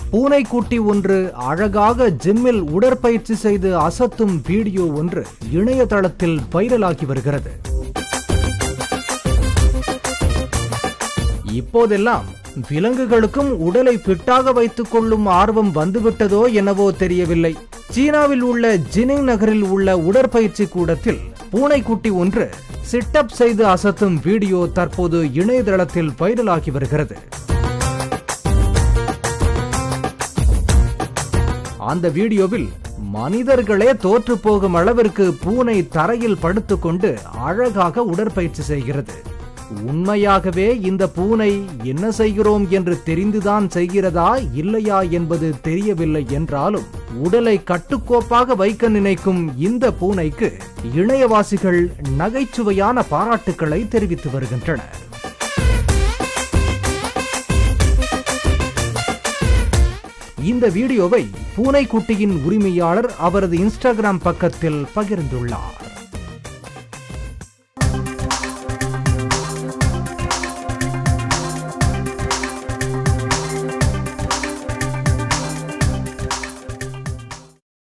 பூனைக்குட்டி ஒன்று அழகாக ஜிம்மில் உடற்பயிற்சி செய்து அசத்தும் வீடியோ ஒன்று இணையதளத்தில் வைரலாகி வருகிறது. இப்போதெல்லாம் விலங்குகளுக்கும் உடலை ஃபிட்டாக வைத்துக் கொள்ளும் ஆர்வம் வந்துவிட்டதோ என்னவோ தெரியவில்லை. சீனாவில் உள்ள ஜினிங் நகரில் உள்ள உடற்பயிற்சி கூடத்தில் பூனைக்குட்டி ஒன்று சிட்டப் செய்து அசத்தும் வீடியோ தற்போது இணையதளத்தில் வைரலாகி வருகிறது. அந்த வீடியோவில் மனிதர்களே தோற்று போகும் அளவிற்கு பூனை தரையில் படுத்துக்கொண்டு அழகாக உடற்பயிற்சி செய்கிறது. உண்மையாகவே இந்த பூனை என்ன செய்கிறோம் என்று தெரிந்துதான் செய்கிறதா இல்லையா என்பது தெரியவில்லை என்றாலும் உடலை கட்டுக்கோப்பாக வைக்க நினைக்கும் இந்த பூனைக்கு இணையவாசிகள் நகைச்சுவையான பாராட்டுக்களை தெரிவித்து வருகின்றனர். இந்த வீடியோவை பூனைக்குட்டியின் உரிமையாளர் அவரது இன்ஸ்டாகிராம் பக்கத்தில் பகிர்ந்துள்ளார்.